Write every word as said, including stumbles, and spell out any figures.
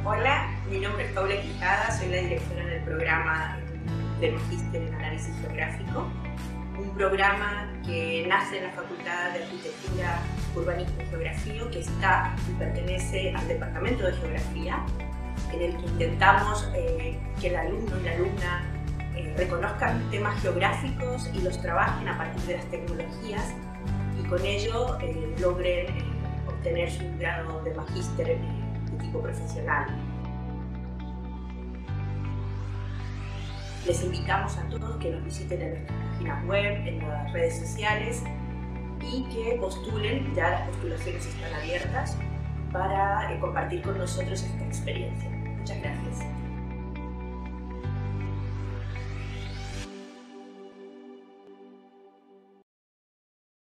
Hola, mi nombre es Paula Quijada, soy la directora del programa de Magíster en Análisis Geográfico, un programa que nace en la Facultad de Arquitectura, Urbanismo y Geografía, que está y pertenece al Departamento de Geografía, en el que intentamos eh, que el alumno y la alumna eh, reconozcan temas geográficos y los trabajen a partir de las tecnologías y con ello eh, logren eh, obtener su grado de magíster eh, de tipo profesional. Les invitamos a todos que nos visiten en nuestras páginas web, en las redes sociales y que postulen, ya las postulaciones están abiertas, para eh, compartir con nosotros esta experiencia. Muchas gracias.